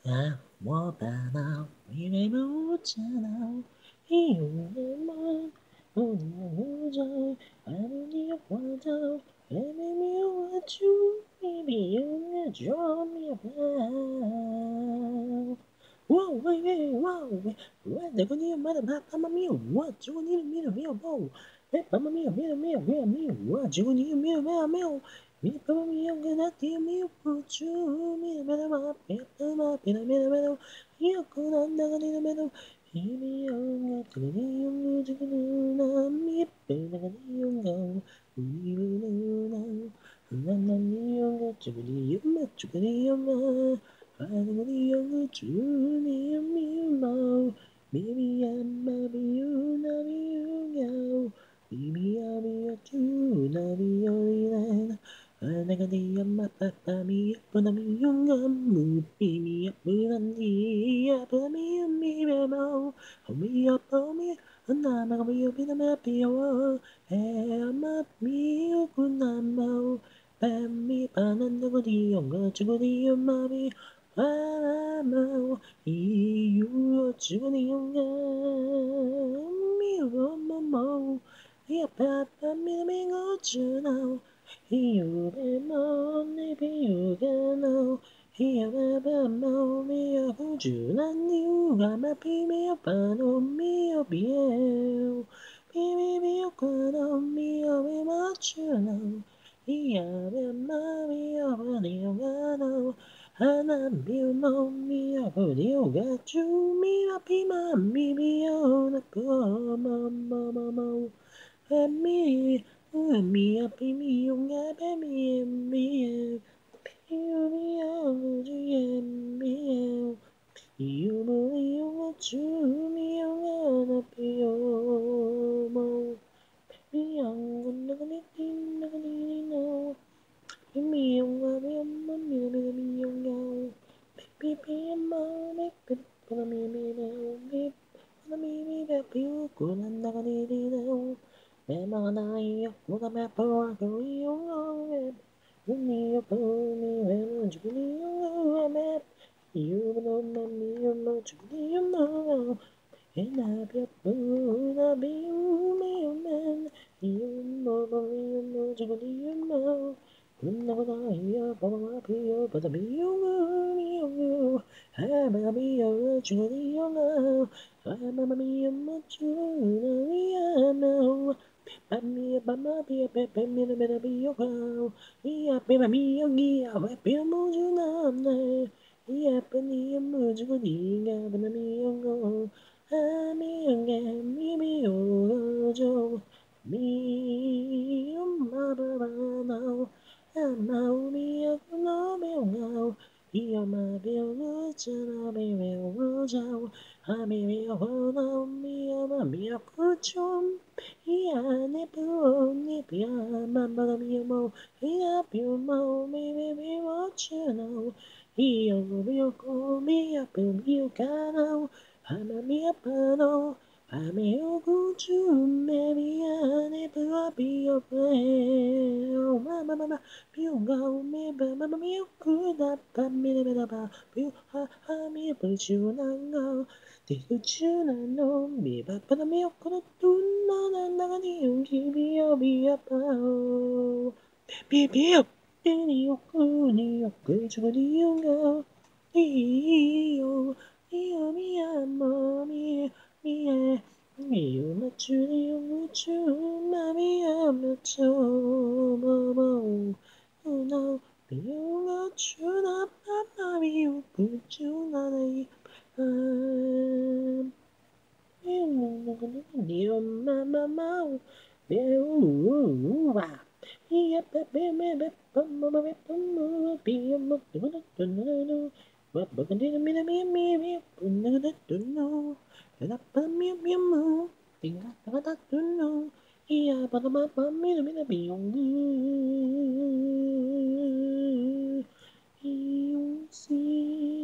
啊，我把那微微不知道，一有的梦，不能不走，爱你花头，还没没我就你别用个叫你吧。哇喂哇喂，我那个你妈的爸妈咪我，结果你没有没有抱我，哎爸妈咪有没有没有没有没有我，结果你没有没有没有。Mi papá mío que na tía mío pucho, mira mira ma, mira mira mira, yo con anda con mira mira, y mi onga, chukuni onga, chukuni na, mi pena con onga, mi luna, na mi onga, chukuni onga, chukuni onga, ana con onga, chukuni mi ma, baby amma mi una mi onga, baby ami tu na mi onga. Anagadiya papa mi puna mi yunga mu pi mi puna ni puna mi mi mo ho mi po mi na ma mi pina ma pi o e ma mi puna mo pa mi pa na go di yunga chu di ma mi pa mo I yu chu di yunga mi mo mo ya papa mi mi go chu now you be money be you know here be mo me a you and you got my be me up on me a be be on me a be much you know here be mommy a be you know and I'm be mommy a be you got you me a be mommy be on a go mama me me up in me young me me you me me you me what you me young up yo mo me young no me young me young me mo me me you go and Memoria, look at my poor girl, you pull me when you met. You know, mommy, you know, you know, and I be a fool, I be you, man. You know, mommy, you know, you know. Never hear from up here, but I be you. I'm a be a Judy, you know. I'm a be a Judy, you know. Bamia bama bia pepe mina mina bio pau. Ia pe ma mia gia we pe mo ju nam ne. Ia pe ni mu ju di nga bana mi ngo. Ha mi nga mi o jo. Mi ma ba ba na. Ha ma mi a no me ngao. Ia ma bio lu cha na me me o jo. Ha mi mi o no mi a ma mi a pu chom. Ia ne pu ni pia mama mia mo ia pia mo me me me what you know ia mio ko mia pu mio cano ama mia pano ame o guju me mia ne pu pia pe mama mama pia go me ba mama mia ku da pa me me da ba pia ha ha mia pu chu na go 대구추나 놈이 바쁘다며 없고도 뚱나난 나가니 용기 비어 비비어 비니 없구니 없고 죽으니 용가 이요 이요 미야 머미 미에 미요 맞추니 용무추 마미야 맞춰 머머 no 미요가 추나 빠마미 없고 추나나이 Dio mama mau beuva ia pepe me be pamo be pamo pio mo tuna tuna wa bagandi mi mi mi mi tuna tuna la pa mi mi mo tinga ta tuna ia pa ma pa mi mi mi bi